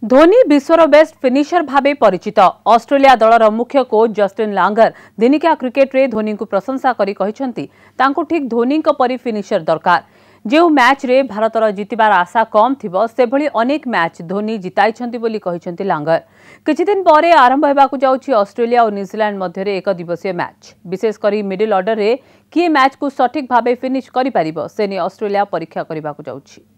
Dhoni विश्वर best finisher भावे परिचित। Australia दलर मुख्य कोच जस्टिन लांगर दिनिकिया क्रिकेट रे धोनी को प्रशंसा करी कहिसंती तांको ठीक धोनी को परी फिनिशर दरकार। जो मैच रे भारतर जितबार आशा कम थिबो सेभली अनेक मैच धोनी जिताइछंती बोली कहिसंती लांगर। किछि दिन परे आरंभ हेबाकु जाउछि ऑस्ट्रेलिया और न्यूजीलैंड मध्य रे एक दिवसीय मैच। विशेष करी मिडिल ऑर्डर रे किए मैच को सठिक भावे फिनिश करि पारिबो से ने ऑस्ट्रेलिया परीक्षा करिबाकु जाउछि।